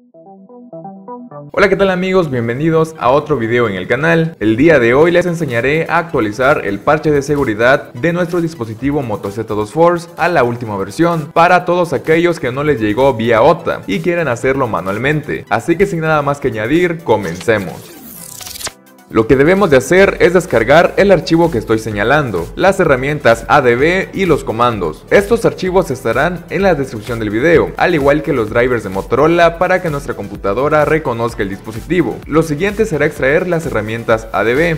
Hola, ¿qué tal amigos? Bienvenidos a otro video en el canal. El día de hoy les enseñaré a actualizar el parche de seguridad de nuestro dispositivo Moto Z2 Force a la última versión, para todos aquellos que no les llegó vía OTA y quieren hacerlo manualmente. Así que sin nada más que añadir, comencemos. Lo que debemos de hacer es descargar el archivo que estoy señalando, las herramientas ADB y los comandos. Estos archivos estarán en la descripción del video, al igual que los drivers de Motorola para que nuestra computadora reconozca el dispositivo. Lo siguiente será extraer las herramientas ADB.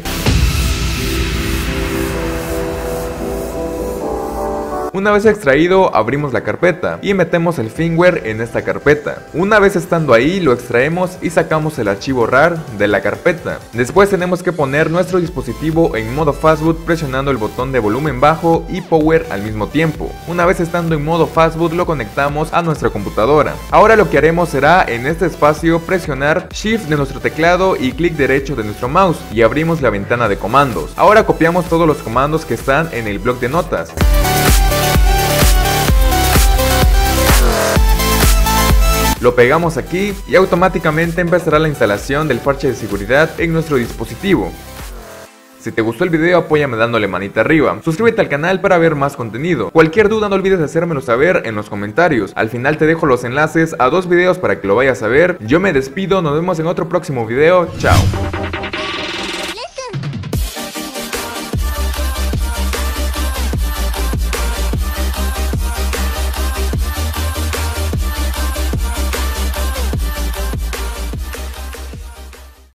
Una vez extraído, abrimos la carpeta y metemos el firmware en esta carpeta. Una vez estando ahí, lo extraemos y sacamos el archivo RAR de la carpeta. Después tenemos que poner nuestro dispositivo en modo fastboot presionando el botón de volumen bajo y power al mismo tiempo. Una vez estando en modo fastboot, lo conectamos a nuestra computadora. Ahora lo que haremos será en este espacio presionar Shift de nuestro teclado y clic derecho de nuestro mouse y abrimos la ventana de comandos. Ahora copiamos todos los comandos que están en el bloc de notas. Lo pegamos aquí y automáticamente empezará la instalación del parche de seguridad en nuestro dispositivo. Si te gustó el video, apóyame dándole manita arriba. Suscríbete al canal para ver más contenido. Cualquier duda no olvides hacérmelo saber en los comentarios. Al final te dejo los enlaces a 2 videos para que lo vayas a ver. Yo me despido, nos vemos en otro próximo video. Chao.